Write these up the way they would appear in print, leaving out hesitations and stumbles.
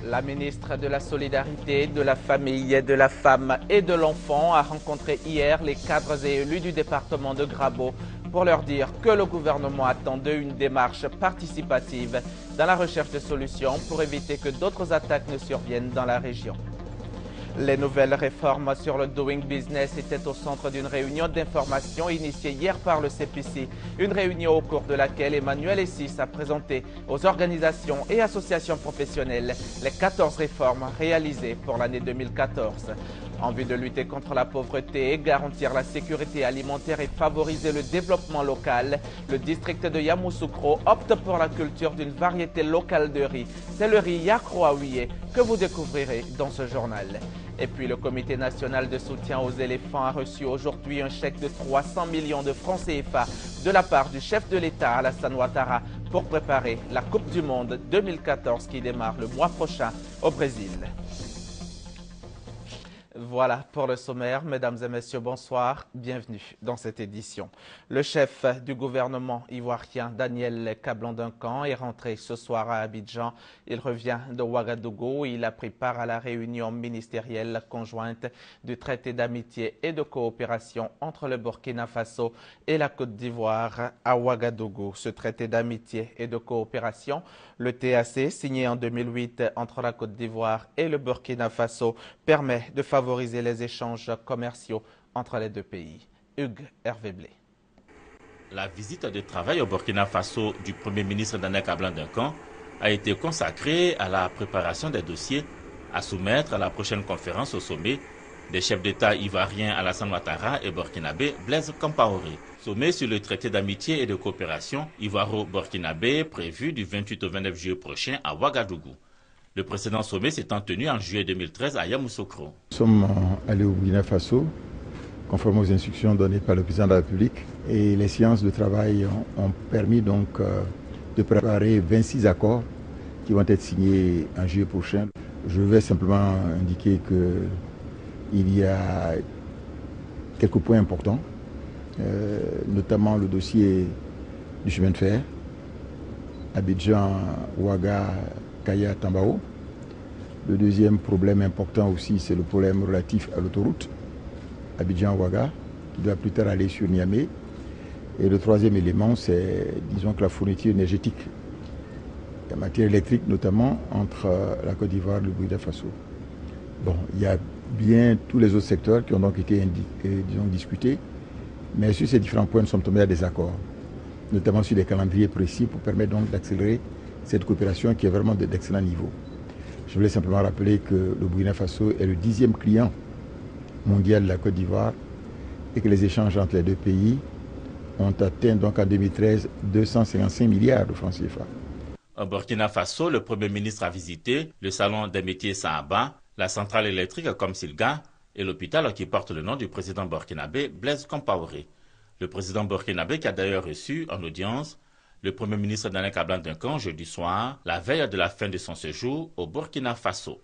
La ministre de la Solidarité, de la Famille, de la Femme et de l'Enfant a rencontré hier les cadres et élus du département de Grabo pour leur dire que le gouvernement attend d'eux une démarche participative dans la recherche de solutions pour éviter que d'autres attaques ne surviennent dans la région. Les nouvelles réformes sur le Doing Business étaient au centre d'une réunion d'information initiée hier par le CPC. Une réunion au cours de laquelle Emmanuel Essis a présenté aux organisations et associations professionnelles les 14 réformes réalisées pour l'année 2014. En vue de lutter contre la pauvreté, garantir la sécurité alimentaire et favoriser le développement local, le district de Yamoussoukro opte pour la culture d'une variété locale de riz. C'est le riz Yakroaouye que vous découvrirez dans ce journal. Et puis le Comité national de soutien aux éléphants a reçu aujourd'hui un chèque de 300 millions de francs CFA de la part du chef de l'État Alassane Ouattara pour préparer la Coupe du Monde 2014 qui démarre le mois prochain au Brésil. Voilà pour le sommaire. Mesdames et messieurs, bonsoir. Bienvenue dans cette édition. Le chef du gouvernement ivoirien, Daniel Kablan-Duncan, est rentré ce soir à Abidjan. Il revient de Ouagadougou. Il a pris part à la réunion ministérielle conjointe du traité d'amitié et de coopération entre le Burkina Faso et la Côte d'Ivoire à Ouagadougou. Ce traité d'amitié et de coopération, le TAC, signé en 2008 entre la Côte d'Ivoire et le Burkina Faso, permet de favoriser les échanges commerciaux entre les deux pays. Hugues Hervé Blé. La visite de travail au Burkina Faso du Premier ministre Daniel Kablan-Duncan a été consacrée à la préparation des dossiers à soumettre à la prochaine conférence au sommet des chefs d'État ivoiriens Alassane Ouattara et burkinabé Blaise Compaoré. Sommet sur le traité d'amitié et de coopération ivoiro-burkinabé prévu du 28 au 29 juillet prochain à Ouagadougou. Le précédent sommet s'étant tenu en juillet 2013 à Yamoussoukro. Nous sommes allés au Burkina Faso, conformément aux instructions données par le président de la République. Et les séances de travail ont permis donc de préparer 26 accords qui vont être signés en juillet prochain. Je vais simplement indiquer qu'il y a quelques points importants, notamment le dossier du chemin de fer, Abidjan, Ouaga, Kaya, Tambao. Le deuxième problème important aussi, c'est le problème relatif à l'autoroute Abidjan-Ouaga, qui doit plus tard aller sur Niamey. Et le troisième élément, c'est, disons, que la fourniture énergétique, la matière électrique notamment, entre la Côte d'Ivoire et le Burkina Faso. Bon, il y a bien tous les autres secteurs qui ont donc été disons, discutés, mais sur ces différents points, nous sommes tombés à des accords, notamment sur des calendriers précis pour permettre donc d'accélérer cette coopération qui est vraiment d'excellent niveau. Je voulais simplement rappeler que le Burkina Faso est le 10e client mondial de la Côte d'Ivoire et que les échanges entre les deux pays ont atteint donc en 2013 255 milliards de francs CFA. Au Burkina Faso, le Premier ministre a visité le salon des métiers Sahaba, la centrale électrique Komsilga et l'hôpital qui porte le nom du président burkinabé Blaise Compaoré. Le président burkinabé qui a d'ailleurs reçu en audience le Premier ministre Daniel Kablan-Duncan jeudi soir, la veille de la fin de son séjour au Burkina Faso.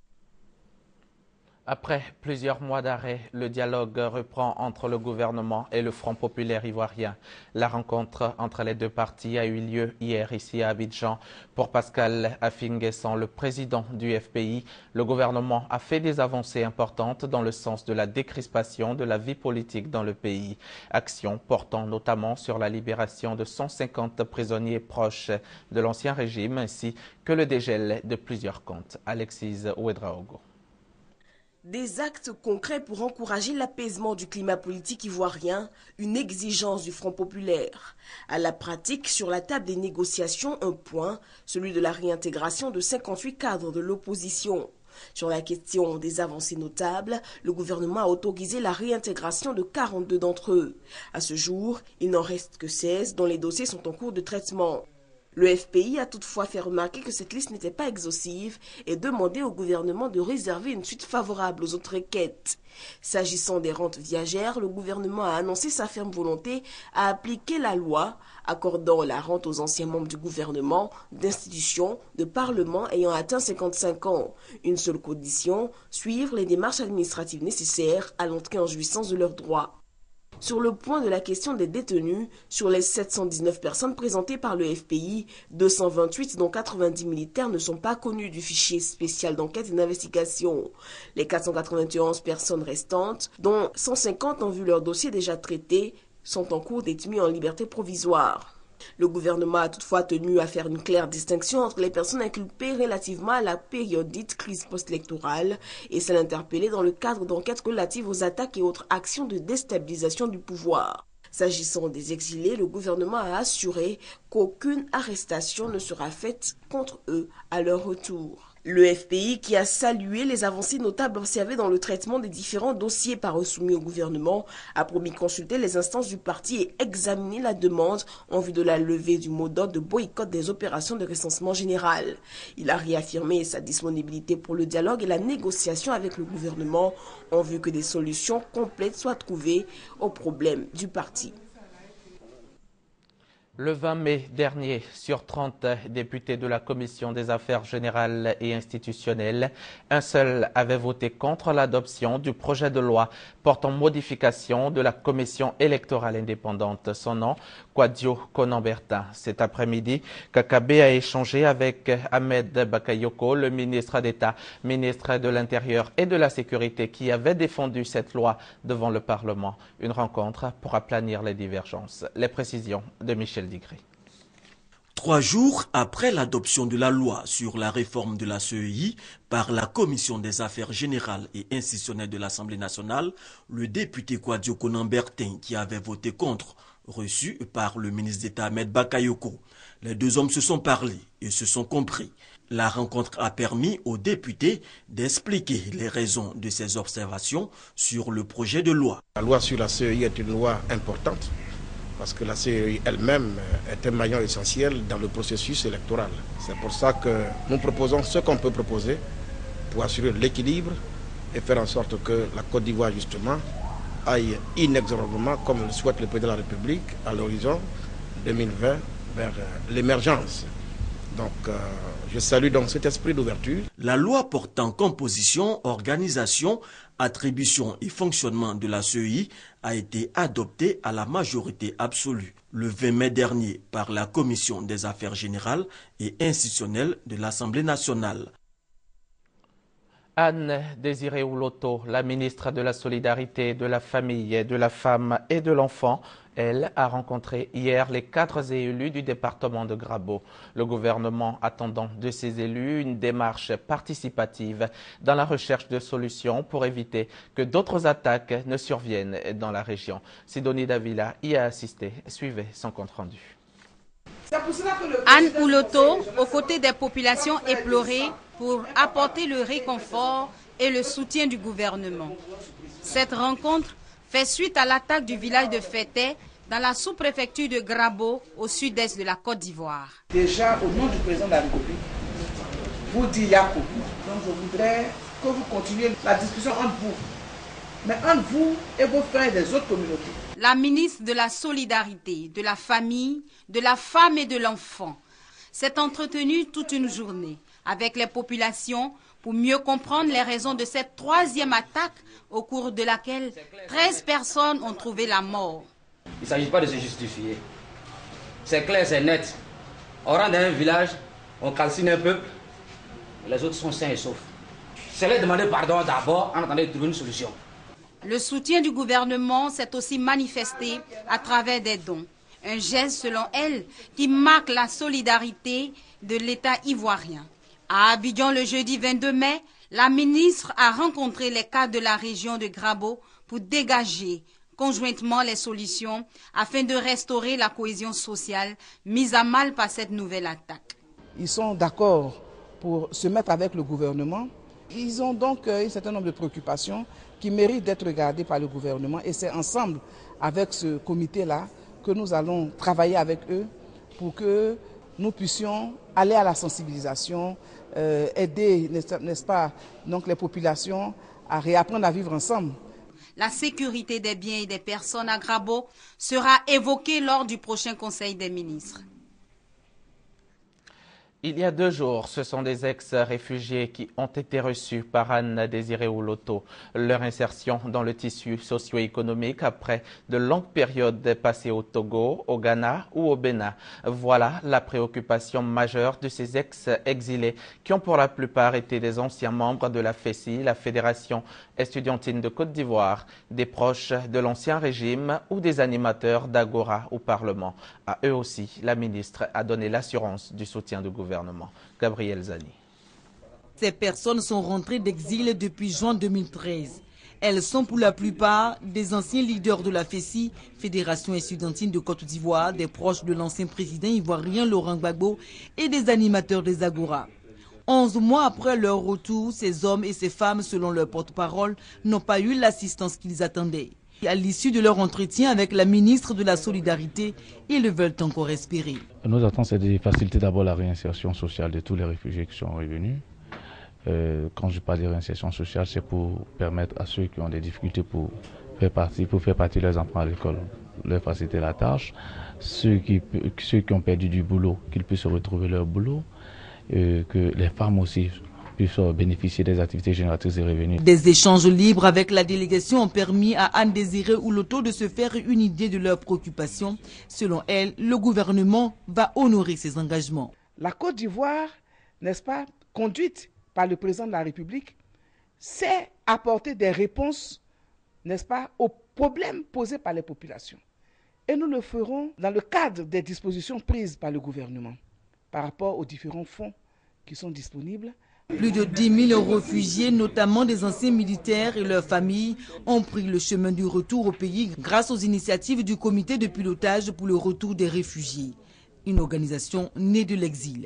Après plusieurs mois d'arrêt, le dialogue reprend entre le gouvernement et le Front populaire ivoirien. La rencontre entre les deux parties a eu lieu hier ici à Abidjan. Pour Pascal Affi-N'Guessan, le président du FPI, le gouvernement a fait des avancées importantes dans le sens de la décrispation de la vie politique dans le pays. Action portant notamment sur la libération de 150 prisonniers proches de l'ancien régime ainsi que le dégel de plusieurs comptes. Alexis Ouedraogo. Des actes concrets pour encourager l'apaisement du climat politique ivoirien, une exigence du Front populaire. À la pratique, sur la table des négociations, un point, celui de la réintégration de 58 cadres de l'opposition. Sur la question des avancées notables, le gouvernement a autorisé la réintégration de 42 d'entre eux. À ce jour, il n'en reste que 16 dont les dossiers sont en cours de traitement. Le FPI a toutefois fait remarquer que cette liste n'était pas exhaustive et demandé au gouvernement de réserver une suite favorable aux autres requêtes. S'agissant des rentes viagères, le gouvernement a annoncé sa ferme volonté à appliquer la loi accordant la rente aux anciens membres du gouvernement, d'institutions, de parlements ayant atteint 55 ans. Une seule condition, suivre les démarches administratives nécessaires à l'entrée en jouissance de leurs droits. sur le point de la question des détenus. Sur les 719 personnes présentées par le FPI, 228 dont 90 militaires ne sont pas connus du fichier spécial d'enquête et d'investigation. Les 491 personnes restantes, dont 150 ont vu leur dossier déjà traité, sont en cours d'être mis en liberté provisoire. Le gouvernement a toutefois tenu à faire une claire distinction entre les personnes inculpées relativement à la période dite crise post-électorale et celles interpellées dans le cadre d'enquêtes relatives aux attaques et autres actions de déstabilisation du pouvoir. S'agissant des exilés, le gouvernement a assuré qu'aucune arrestation ne sera faite contre eux à leur retour. Le FPI, qui a salué les avancées notables observées dans le traitement des différents dossiers soumis au gouvernement, a promis consulter les instances du parti et examiner la demande en vue de la levée du mot d'ordre de boycott des opérations de recensement général. Il a réaffirmé sa disponibilité pour le dialogue et la négociation avec le gouvernement en vue que des solutions complètes soient trouvées aux problèmes du parti. Le 20 mai dernier, sur 30 députés de la Commission des affaires générales et institutionnelles, un seul avait voté contre l'adoption du projet de loi portant modification de la Commission électorale indépendante. Son nom, Kwadwo Konambertin. Cet après-midi, Kakabe a échangé avec Ahmed Bakayoko, le ministre d'État, ministre de l'Intérieur et de la Sécurité, qui avait défendu cette loi devant le Parlement. Une rencontre pour aplanir les divergences. Les précisions de Michel Digré. 3 jours après l'adoption de la loi sur la réforme de la CEI par la Commission des affaires générales et institutionnelles de l'Assemblée nationale, le député Kwadwo Konambertin, qui avait voté contre, reçu par le ministre d'État Ahmed Bakayoko. Les deux hommes se sont parlé et se sont compris. La rencontre a permis aux députés d'expliquer les raisons de ces observations sur le projet de loi. La loi sur la CEI est une loi importante parce que la CEI elle-même est un maillon essentiel dans le processus électoral. C'est pour ça que nous proposons ce qu'on peut proposer pour assurer l'équilibre et faire en sorte que la Côte d'Ivoire, justement, aille inexorablement, comme le souhaite le président de la République, à l'horizon 2020 vers l'émergence. Donc, je salue donc cet esprit d'ouverture. La loi portant composition, organisation, attribution et fonctionnement de la CEI a été adoptée à la majorité absolue le 20 mai dernier par la Commission des affaires générales et institutionnelles de l'Assemblée nationale. Anne Désiré Ouloto, la ministre de la Solidarité, de la Famille, de la Femme et de l'Enfant, elle a rencontré hier les cadres et élus du département de Grabo. Le gouvernement attendant de ces élus une démarche participative dans la recherche de solutions pour éviter que d'autres attaques ne surviennent dans la région. Sidonie Davila y a assisté. Suivez son compte-rendu. Anne Ouloto, aux côtés des populations éplorées, pour apporter le réconfort et le soutien du gouvernement. Cette rencontre fait suite à l'attaque du village de Fété dans la sous-préfecture de Grabo, au sud-est de la Côte d'Ivoire. Déjà, au nom du président de la République, vous dit Yakou. Donc je voudrais que vous continuiez la discussion entre vous, mais entre vous et vos frères des autres communautés. La ministre de la Solidarité, de la Famille, de la Femme et de l'Enfant s'est entretenue toute une journée avec les populations pour mieux comprendre les raisons de cette 3e attaque au cours de laquelle 13 personnes ont trouvé la mort. Il ne s'agit pas de se justifier. C'est clair, c'est net. On rentre dans un village, on calcine un peuple, les autres sont sains et saufs. C'est leur demander pardon d'abord en attendant de trouver une solution. Le soutien du gouvernement s'est aussi manifesté à travers des dons. Un geste, selon elle, qui marque la solidarité de l'État ivoirien. À Abidjan, le jeudi 22 mai, la ministre a rencontré les cadres de la région de Grabo pour dégager conjointement les solutions afin de restaurer la cohésion sociale mise à mal par cette nouvelle attaque. Ils sont d'accord pour se mettre avec le gouvernement. Ils ont donc un certain nombre de préoccupations qui méritent d'être regardées par le gouvernement et c'est ensemble avec ce comité-là que nous allons travailler avec eux pour que nous puissions aller à la sensibilisation, aider, n'est-ce pas, donc les populations à réapprendre à vivre ensemble. La sécurité des biens et des personnes à Grabo sera évoquée lors du prochain Conseil des ministres. Il y a 2 jours, ce sont des ex-réfugiés qui ont été reçus par Anne Désiré Ouloto. Leur insertion dans le tissu socio-économique après de longues périodes passées au Togo, au Ghana ou au Bénin. Voilà la préoccupation majeure de ces ex-exilés qui ont pour la plupart été des anciens membres de la FESI, la Fédération estudiantine de Côte d'Ivoire, des proches de l'ancien régime ou des animateurs d'Agora au Parlement. À eux aussi, la ministre a donné l'assurance du soutien du gouvernement. Gabriel Zani. Ces personnes sont rentrées d'exil depuis juin 2013. Elles sont pour la plupart des anciens leaders de la FESI, Fédération estudiantine de Côte d'Ivoire, des proches de l'ancien président ivoirien Laurent Gbagbo et des animateurs des Agora. 11 mois après leur retour, ces hommes et ces femmes, selon leur porte-parole, n'ont pas eu l'assistance qu'ils attendaient. À l'issue de leur entretien avec la ministre de la Solidarité, ils veulent encore espérer. Nos attentes, c'est de faciliter d'abord la réinsertion sociale de tous les réfugiés qui sont revenus. Quand je parle de réinsertion sociale, c'est pour permettre à ceux qui ont des difficultés pour faire partie de leurs enfants à l'école, leur faciliter la tâche. Ceux qui ont perdu du boulot, qu'ils puissent retrouver leur boulot. Que les femmes aussi puissent bénéficier des activités génératrices de revenus. Des échanges libres avec la délégation ont permis à Anne Désiré Ouloto de se faire une idée de leurs préoccupations. Selon elle, le gouvernement va honorer ses engagements. La Côte d'Ivoire, n'est-ce pas, conduite par le président de la République, sait apporter des réponses, n'est-ce pas, aux problèmes posés par les populations. Et nous le ferons dans le cadre des dispositions prises par le gouvernement par rapport aux différents fonds qui sont disponibles. Plus de 10 000 réfugiés, notamment des anciens militaires et leurs familles, ont pris le chemin du retour au pays grâce aux initiatives du comité de pilotage pour le retour des réfugiés, une organisation née de l'exil.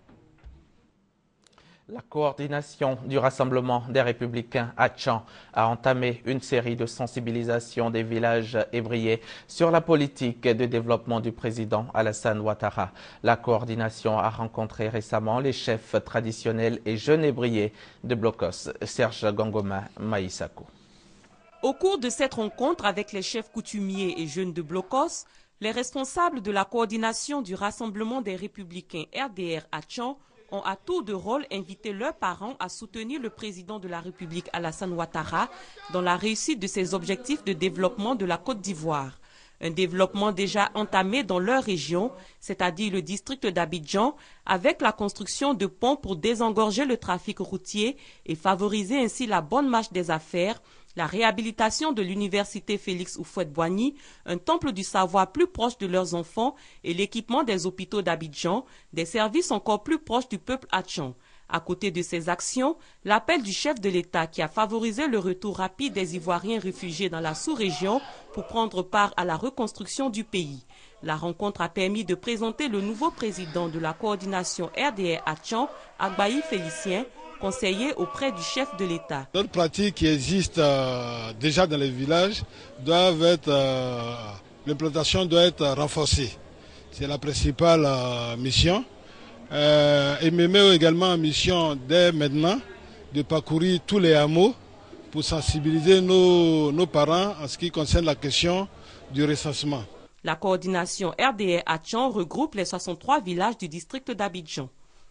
La coordination du Rassemblement des Républicains à Tchan a entamé une série de sensibilisations des villages évriers sur la politique de développement du président Alassane Ouattara. La coordination a rencontré récemment les chefs traditionnels et jeunes évriers de Blocos. Serge Gangoma Maïsako. Au cours de cette rencontre avec les chefs coutumiers et jeunes de Blocos, les responsables de la coordination du Rassemblement des Républicains RDR à Tchan ont à tour de rôle invité leurs parents à soutenir le président de la République Alassane Ouattara dans la réussite de ses objectifs de développement de la Côte d'Ivoire. Un développement déjà entamé dans leur région, c'est-à-dire le district d'Abidjan, avec la construction de ponts pour désengorger le trafic routier et favoriser ainsi la bonne marche des affaires, la réhabilitation de l'université Félix Houphouët-Boigny, un temple du savoir plus proche de leurs enfants et l'équipement des hôpitaux d'Abidjan, des services encore plus proches du peuple hatchan. À côté de ces actions, l'appel du chef de l'État qui a favorisé le retour rapide des Ivoiriens réfugiés dans la sous-région pour prendre part à la reconstruction du pays. La rencontre a permis de présenter le nouveau président de la coordination RDR Hatchan, Agbaï Félicien, conseiller auprès du chef de l'État. D'autres pratiques qui existent déjà dans les villages doivent être, l'implantation doit être renforcée. C'est la principale mission. Et me met également en mission dès maintenant de parcourir tous les hameaux pour sensibiliser nos parents en ce qui concerne la question du recensement. La coordination RDR Hatchan regroupe les 63 villages du district d'Abidjan.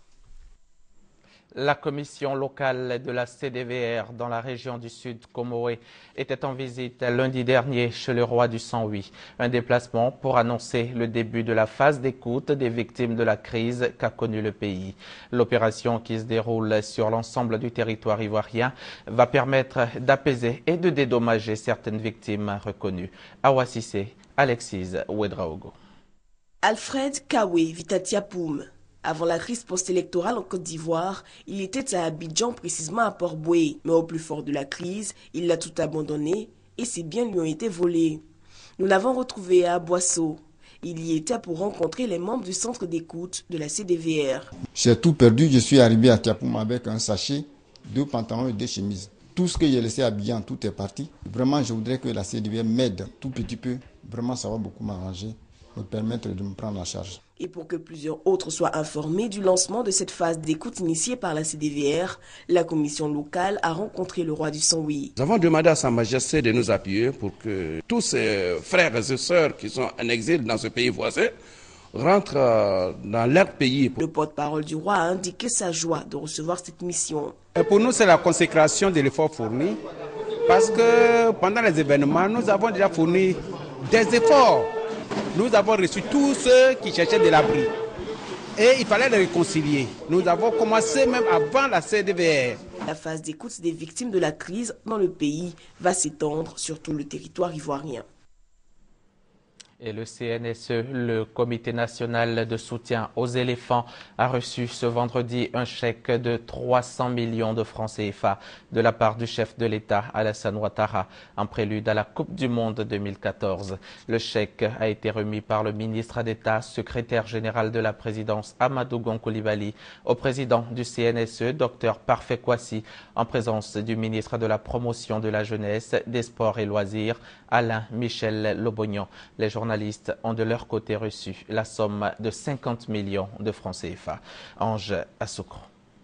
La commission locale de la CDVR dans la région du Sud Comoé était en visite lundi dernier chez le roi du Saint-Louis. Un déplacement pour annoncer le début de la phase d'écoute des victimes de la crise qu'a connue le pays. L'opération qui se déroule sur l'ensemble du territoire ivoirien va permettre d'apaiser et de dédommager certaines victimes reconnues. Awa Cissé, Alexis Ouedraogo. Alfred Kawe Vitatiapoum. Avant la crise post-électorale en Côte d'Ivoire, il était à Abidjan, précisément à Port-Boué. Mais au plus fort de la crise, il l'a tout abandonné et ses biens lui ont été volés. Nous l'avons retrouvé à Boisseau. Il y était pour rencontrer les membres du centre d'écoute de la CDVR. J'ai tout perdu, je suis arrivé à Tiapoum avec un sachet, 2 pantalons et 2 chemises. Tout ce que j'ai laissé à Abidjan, tout est parti. Vraiment, je voudrais que la CDVR m'aide tout petit peu. Vraiment, ça va beaucoup m'arranger, me permettre de me prendre en charge. Et pour que plusieurs autres soient informés du lancement de cette phase d'écoute initiée par la CDVR, la commission locale a rencontré le roi du Saint-Louis. Nous avons demandé à Sa Majesté de nous appuyer pour que tous ces frères et sœurs qui sont en exil dans ce pays voisin, rentrent dans leur pays. Le porte-parole du roi a indiqué sa joie de recevoir cette mission. Et pour nous, c'est la consécration de l'effort fourni, parce que pendant les événements, nous avons déjà fourni des efforts. Nous avons reçu tous ceux qui cherchaient de l'abri. Et il fallait les réconcilier. Nous avons commencé même avant la CDVR. La phase d'écoute des victimes de la crise dans le pays va s'étendre sur tout le territoire ivoirien. Et le CNSE, le Comité national de soutien aux éléphants, a reçu ce vendredi un chèque de 300 millions de francs CFA de la part du chef de l'État, Alassane Ouattara, en prélude à la Coupe du Monde 2014. Le chèque a été remis par le ministre d'État, secrétaire général de la présidence, Amadou Gon Coulibaly, au président du CNSE, Dr Parfait Kwasi, en présence du ministre de la Promotion de la Jeunesse, des Sports et Loisirs, Alain Michel Lobognon. Les journalistes ont de leur côté reçu la somme de 50 millions de francs CFA. Ange Assoukro.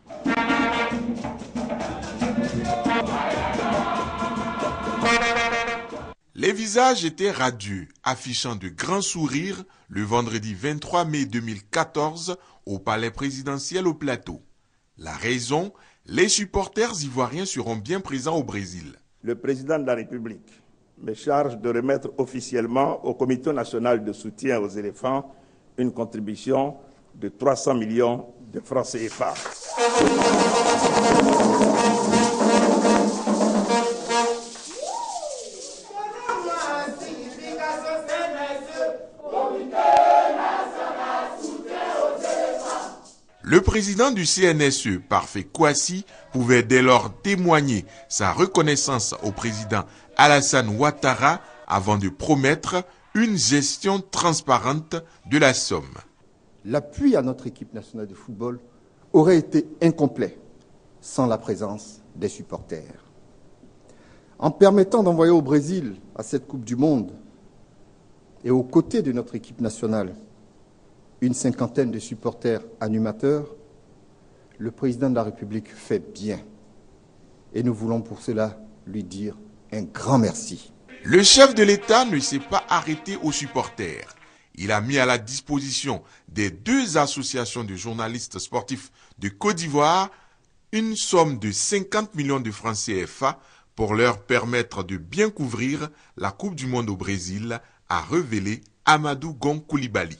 Les visages étaient radieux, affichant de grands sourires le vendredi 23 mai 2014 au palais présidentiel au Plateau. La raison, les supporters ivoiriens seront bien présents au Brésil. Le président de la République me charge de remettre officiellement au Comité national de soutien aux éléphants une contribution de 300 millions de francs CFA. Le président du CNSE, Parfait Kwasi, pouvait dès lors témoigner sa reconnaissance au président Alassane Ouattara avant de promettre une gestion transparente de la somme. L'appui à notre équipe nationale de football aurait été incomplet sans la présence des supporters. En permettant d'envoyer au Brésil à cette Coupe du Monde et aux côtés de notre équipe nationale une cinquantaine de supporters animateurs, le président de la République fait bien. Et nous voulons pour cela lui dire un grand merci. Le chef de l'État ne s'est pas arrêté aux supporters. Il a mis à la disposition des deux associations de journalistes sportifs de Côte d'Ivoire une somme de 50 millions de francs CFA pour leur permettre de bien couvrir la Coupe du Monde au Brésil, a révélé Amadou Gon Coulibaly.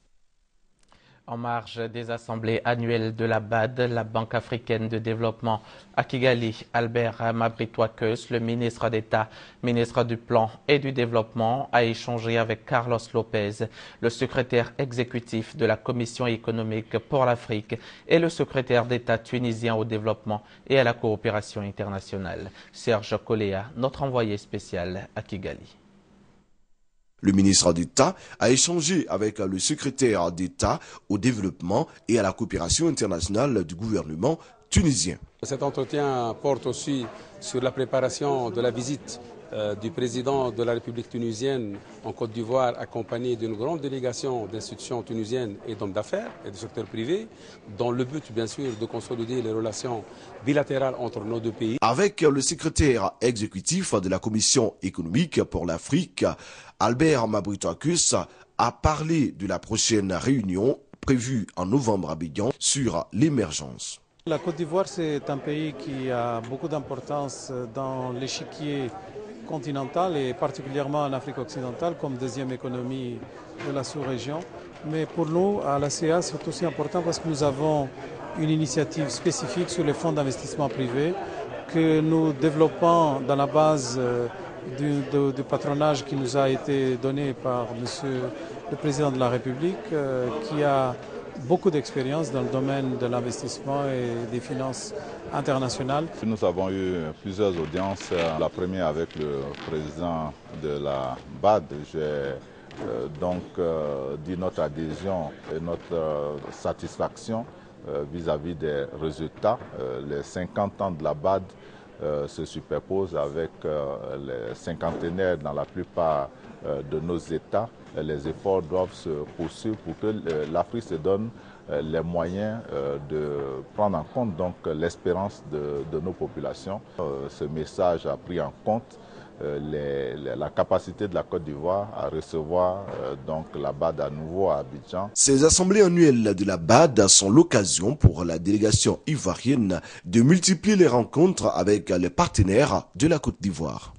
En marge des assemblées annuelles de la BAD, la Banque africaine de développement à Kigali, Albert Mabritoakeus, le ministre d'État, ministre du Plan et du Développement, a échangé avec Carlos Lopez, le secrétaire exécutif de la Commission économique pour l'Afrique et le secrétaire d'État tunisien au développement et à la coopération internationale. Serge Koléa, notre envoyé spécial à Kigali. Le ministre d'État a échangé avec le secrétaire d'État au développement et à la coopération internationale du gouvernement tunisien. Cet entretien porte aussi sur la préparation de la visite du président de la République tunisienne en Côte d'Ivoire, accompagné d'une grande délégation d'institutions tunisiennes et d'hommes d'affaires et du secteur privé, dans le but bien sûr de consolider les relations bilatérales entre nos deux pays. Avec le secrétaire exécutif de la Commission économique pour l'Afrique, Albert Mabritoakeus, a parlé de la prochaine réunion prévue en novembre à Abidjan sur l'émergence. La Côte d'Ivoire, c'est un pays qui a beaucoup d'importance dans l'échiquier continental et particulièrement en Afrique occidentale comme deuxième économie de la sous-région. Mais pour nous, à la CA, c'est aussi important parce que nous avons une initiative spécifique sur les fonds d'investissement privé que nous développons dans la base du patronage qui nous a été donné par Monsieur le Président de la République qui a beaucoup d'expérience dans le domaine de l'investissement et des finances internationales. Nous avons eu plusieurs audiences, la première avec le président de la BAD. J'ai donc dit notre adhésion et notre satisfaction vis-à-vis des résultats. Les 50 ans de la BAD se superposent avec les cinquantenaires dans la plupart de nos États. Les efforts doivent se poursuivre pour que l'Afrique se donne les moyens de prendre en compte donc l'espérance de nos populations. Ce message a pris en compte la capacité de la Côte d'Ivoire à recevoir donc la BAD à nouveau à Abidjan. Ces assemblées annuelles de la BAD sont l'occasion pour la délégation ivoirienne de multiplier les rencontres avec les partenaires de la Côte d'Ivoire.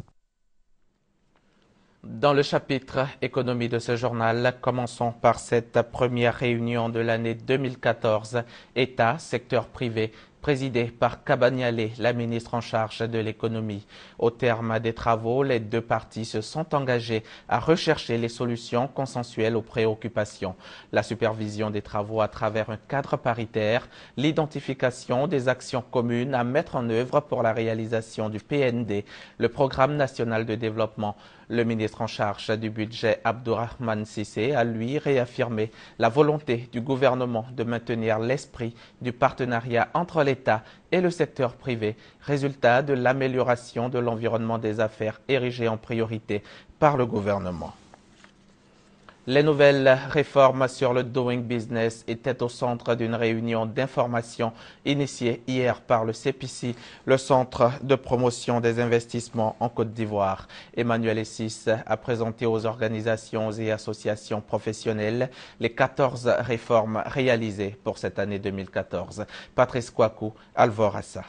Dans le chapitre économie de ce journal, commençons par cette première réunion de l'année 2014, État, secteur privé, présidée par Kabaniale, la ministre en charge de l'économie. Au terme des travaux, les deux parties se sont engagées à rechercher les solutions consensuelles aux préoccupations. La supervision des travaux à travers un cadre paritaire, l'identification des actions communes à mettre en œuvre pour la réalisation du PND, le Programme national de développement. Le ministre en charge du budget, Abdourahmane Cissé, a lui réaffirmé la volonté du gouvernement de maintenir l'esprit du partenariat entre l'État et le secteur privé, résultat de l'amélioration de l'environnement des affaires érigé en priorité par le gouvernement. Les nouvelles réformes sur le Doing Business étaient au centre d'une réunion d'information initiée hier par le CPC, le Centre de promotion des investissements en Côte d'Ivoire. Emmanuel Essis a présenté aux organisations et associations professionnelles les 14 réformes réalisées pour cette année 2014. Patrice Kouakou, Alvorassa.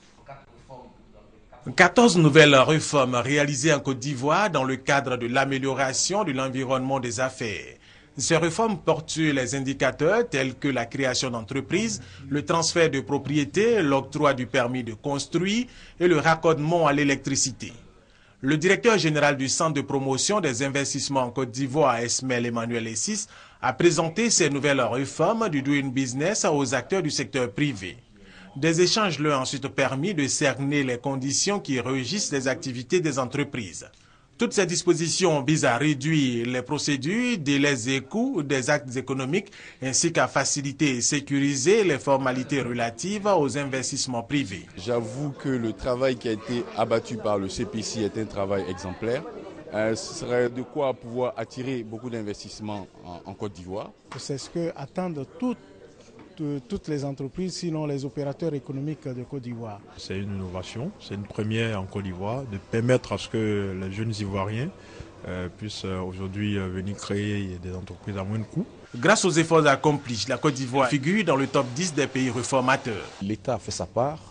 14 nouvelles réformes réalisées en Côte d'Ivoire dans le cadre de l'amélioration de l'environnement des affaires. Ces réformes portent sur les indicateurs tels que la création d'entreprises, le transfert de propriété, l'octroi du permis de construire et le raccordement à l'électricité. Le directeur général du Centre de promotion des investissements en Côte d'Ivoire, Esmel Emmanuel Essis, a présenté ces nouvelles réformes du Doing Business aux acteurs du secteur privé. Des échanges leur ont ensuite permis de cerner les conditions qui régissent les activités des entreprises. Toutes ces dispositions visent à réduire les procédures, délais et coûts des actes économiques, ainsi qu'à faciliter et sécuriser les formalités relatives aux investissements privés. J'avoue que le travail qui a été abattu par le CPC est un travail exemplaire. Ce serait de quoi pouvoir attirer beaucoup d'investissements en Côte d'Ivoire. C'est ce que attendent toutes les entreprises, sinon les opérateurs économiques de Côte d'Ivoire. C'est une innovation, c'est une première en Côte d'Ivoire de permettre à ce que les jeunes Ivoiriens puissent aujourd'hui venir créer des entreprises à moins de coûts. Grâce aux efforts accomplis, la Côte d'Ivoire figure dans le top 10 des pays réformateurs. L'État fait sa part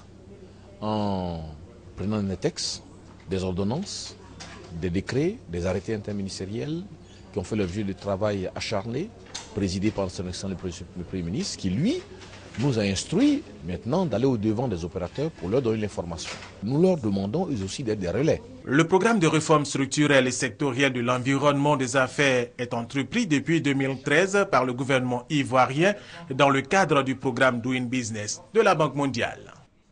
en prenant des textes, des ordonnances, des décrets, des arrêtés interministériels qui ont fait l'objet de travail acharné, présidé par son excellent le Premier ministre, qui lui nous a instruit maintenant d'aller au-devant des opérateurs pour leur donner l'information. Nous leur demandons eux aussi d'être des relais. Le programme de réforme structurelle et sectorielle de l'environnement des affaires est entrepris depuis 2013 par le gouvernement ivoirien dans le cadre du programme Doing Business de la Banque mondiale.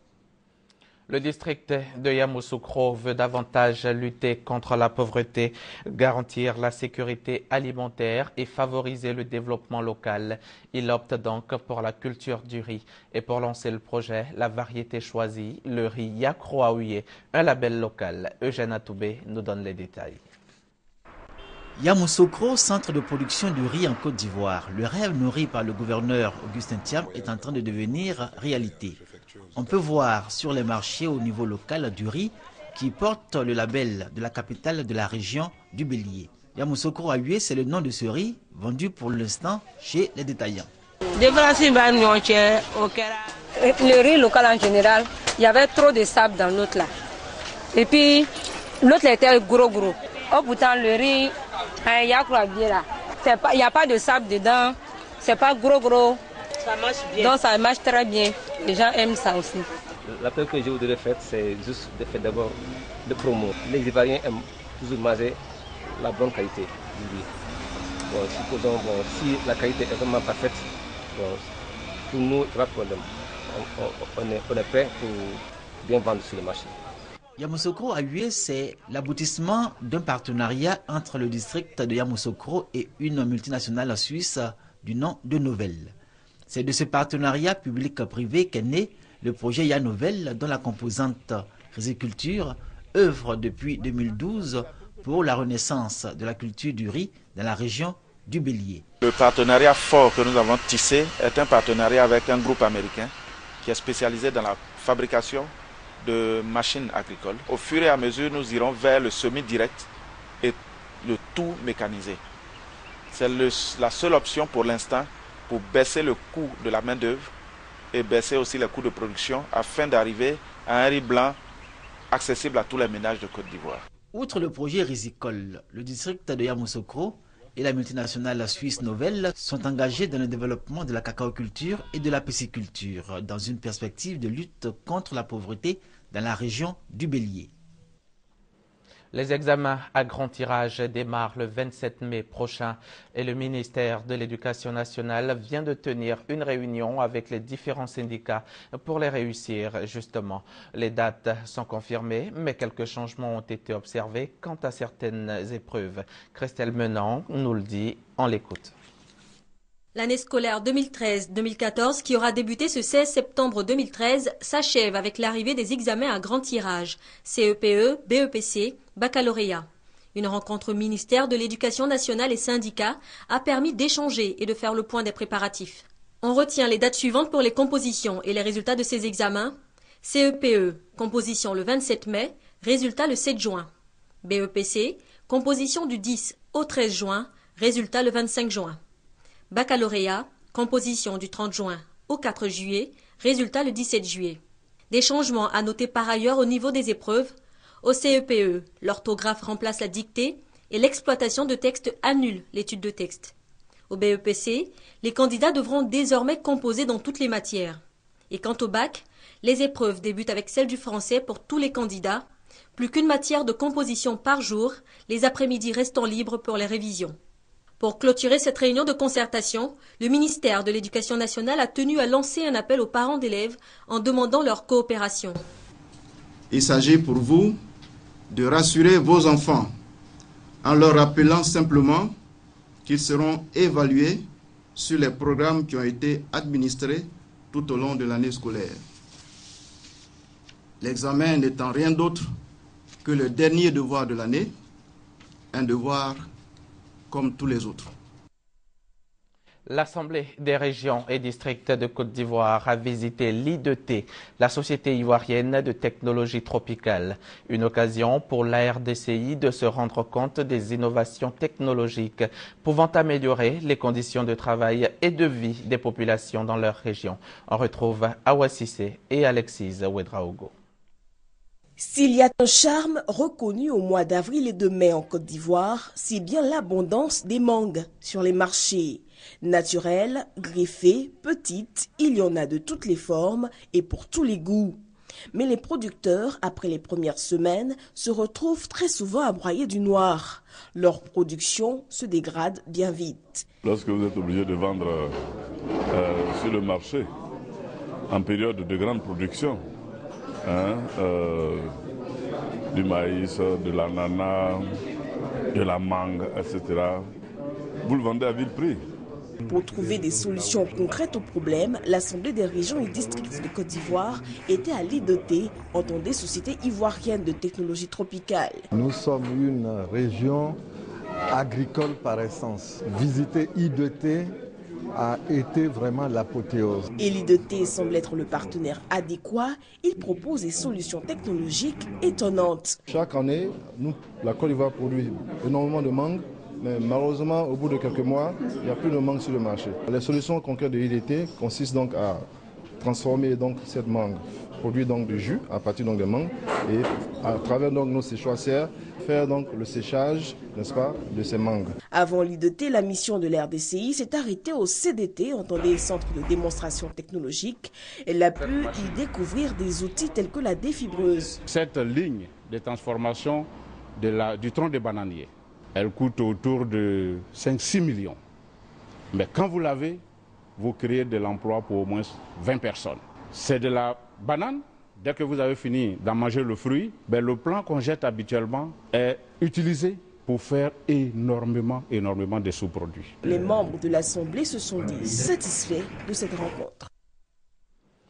Le district de Yamoussoukro veut davantage lutter contre la pauvreté, garantir la sécurité alimentaire et favoriser le développement local. Il opte donc pour la culture du riz. Et pour lancer le projet, la variété choisie, le riz Yakroaouye, un label local. Eugène Atoubé nous donne les détails. Yamoussoukro, centre de production du riz en Côte d'Ivoire. Le rêve nourri par le gouverneur Augustin Thiam est en train de devenir réalité. On peut voir sur les marchés au niveau local du riz qui porte le label de la capitale de la région du Bélier. Yamoussoukro Aouye, c'est le nom de ce riz vendu pour l'instant chez les détaillants. Le riz local en général, il y avait trop de sable dans l'autre là. Et puis l'autre était gros. Oh pourtant le riz, il n'y a pas de sable dedans, c'est pas gros. Ça marche bien. Donc ça marche très bien. Les gens aiment ça aussi. L'appel que je voudrais faire, c'est juste de faire d'abord de promo. Les Ivoiriens aiment toujours manger la bonne qualité du riz. Bon, supposons, si la qualité est vraiment parfaite, pour nous, il n'y a pas de problème. On est prêt pour bien vendre sur le marché. Yamoussoukro Aouye, c'est l'aboutissement d'un partenariat entre le district de Yamoussoukro et une multinationale suisse du nom de Novel. C'est de ce partenariat public-privé qu'est né le projet Yanovel, dont la composante riziculture œuvre depuis 2012 pour la renaissance de la culture du riz dans la région du Bélier. Le partenariat fort que nous avons tissé est un partenariat avec un groupe américain qui est spécialisé dans la fabrication de machines agricoles. Au fur et à mesure, nous irons vers le semi-direct et le tout mécanisé. C'est la seule option pour l'instant pour baisser le coût de la main-d'œuvre et baisser aussi les coûts de production afin d'arriver à un riz blanc accessible à tous les ménages de Côte d'Ivoire. Outre le projet risicole, le district de Yamoussoukro et la multinationale suisse Novell sont engagés dans le développement de la cacaoculture et de la pisciculture dans une perspective de lutte contre la pauvreté dans la région du Bélier. Les examens à grand tirage démarrent le 27 mai prochain et le ministère de l'Éducation nationale vient de tenir une réunion avec les différents syndicats pour les réussir justement. Les dates sont confirmées, mais quelques changements ont été observés quant à certaines épreuves. Christelle Menant nous le dit, on l'écoute. L'année scolaire 2013-2014, qui aura débuté ce 16 septembre 2013, s'achève avec l'arrivée des examens à grand tirage, CEPE, BEPC, baccalauréat. Une rencontre ministère de l'Éducation nationale et syndicats a permis d'échanger et de faire le point des préparatifs. On retient les dates suivantes pour les compositions et les résultats de ces examens. CEPE, composition le 27 mai, résultat le 7 juin. BEPC, composition du 10 au 13 juin, résultat le 25 juin. Baccalauréat, composition du 30 juin au 4 juillet, résultat le 17 juillet. Des changements à noter par ailleurs au niveau des épreuves. Au CEPE, l'orthographe remplace la dictée et l'exploitation de texte annule l'étude de texte. Au BEPC, les candidats devront désormais composer dans toutes les matières. Et quant au bac, les épreuves débutent avec celle du français pour tous les candidats, plus qu'une matière de composition par jour, les après-midi restant libres pour les révisions. Pour clôturer cette réunion de concertation, le ministère de l'Éducation nationale a tenu à lancer un appel aux parents d'élèves en demandant leur coopération. Il s'agit pour vous de rassurer vos enfants en leur rappelant simplement qu'ils seront évalués sur les programmes qui ont été administrés tout au long de l'année scolaire. L'examen n'étant rien d'autre que le dernier devoir de l'année, un devoir comme tous les autres. L'Assemblée des régions et districts de Côte d'Ivoire a visité l'I2T, la Société ivoirienne de technologie tropicale. Une occasion pour la RDCI de se rendre compte des innovations technologiques pouvant améliorer les conditions de travail et de vie des populations dans leur région. On retrouve Awa Cissé et Alexis Ouedraogo. S'il y a un charme reconnu au mois d'avril et de mai en Côte d'Ivoire, c'est bien l'abondance des mangues sur les marchés. Naturelles, greffées, petites, il y en a de toutes les formes et pour tous les goûts. Mais les producteurs, après les premières semaines, se retrouvent très souvent à broyer du noir. Leur production se dégrade bien vite. Lorsque vous êtes obligé de vendre sur le marché, en période de grande production, du maïs, de l'ananas, de la mangue, etc. Vous le vendez à vil prix. Pour trouver des solutions concrètes aux problèmes, l'Assemblée des régions et districts de Côte d'Ivoire était à l'I2T, entendez Société ivoirienne de technologie tropicale. Nous sommes une région agricole par essence. Visiter I2T a été vraiment l'apothéose. Et l'I2T semble être le partenaire adéquat. Il propose des solutions technologiques étonnantes. Chaque année, la Côte d'Ivoire produit énormément de mangue, mais malheureusement, au bout de quelques mois, il n'y a plus de mangue sur le marché. Les solutions concrètes de l'I2T consistent donc à transformer donc cette mangue, produire donc du jus à partir donc des mangues, et à travers donc nos séchoissières, faire donc le séchage, n'est-ce pas, de ces mangues. Avant l'I2T, la mission de l'RDCI s'est arrêtée au CDT, entendez Centre de démonstration technologique. Elle a pu y découvrir des outils tels que la défibreuse. Cette ligne de transformation du tronc de bananier, elle coûte autour de 5-6 millions. Mais quand vous l'avez, vous créez de l'emploi pour au moins 20 personnes. C'est de la banane. Dès que vous avez fini d'en manger le fruit, le plant qu'on jette habituellement est utilisé pour faire énormément de sous-produits. Les membres de l'Assemblée se sont dit satisfaits de cette rencontre.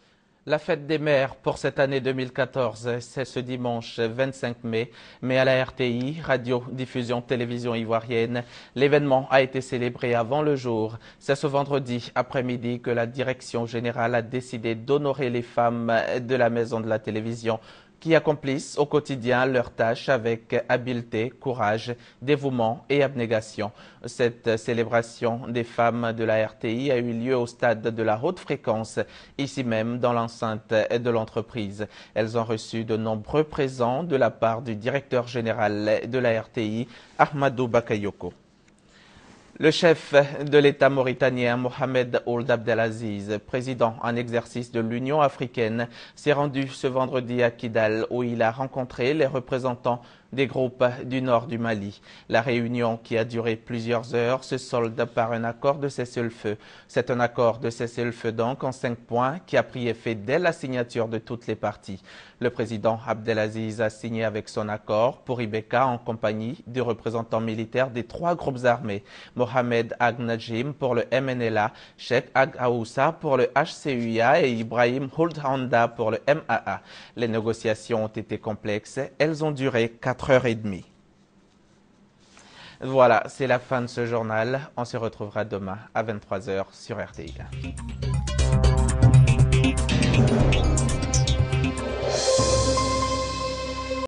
La fête des mères pour cette année 2014, c'est ce dimanche 25 mai. Mais à la RTI, Radio-Diffusion Télévision Ivoirienne, l'événement a été célébré avant le jour. C'est ce vendredi après-midi que la direction générale a décidé d'honorer les femmes de la maison de la télévision qui accomplissent au quotidien leurs tâches avec habileté, courage, dévouement et abnégation. Cette célébration des femmes de la RTI a eu lieu au stade de la haute fréquence, ici même dans l'enceinte de l'entreprise. Elles ont reçu de nombreux présents de la part du directeur général de la RTI, Ahmadou Bakayoko. Le chef de l'État mauritanien, Mohamed Ould Abdelaziz, président en exercice de l'Union africaine, s'est rendu ce vendredi à Kidal où il a rencontré les représentants des groupes du nord du Mali. La réunion, qui a duré plusieurs heures, se solde par un accord de cessez-le-feu. C'est un accord de cessez-le-feu donc en 5 points qui a pris effet dès la signature de toutes les parties. Le président Abdelaziz a signé avec son accord pour Ibeka en compagnie des représentants militaires des 3 groupes armés. Mohamed Ag Najim pour le MNLA, Cheikh Ag Aoussa pour le HCUIA et Ibrahim Ould Handa pour le MAA. Les négociations ont été complexes. Elles ont duré 4h30. Voilà, c'est la fin de ce journal. On se retrouvera demain à 23h sur RTI.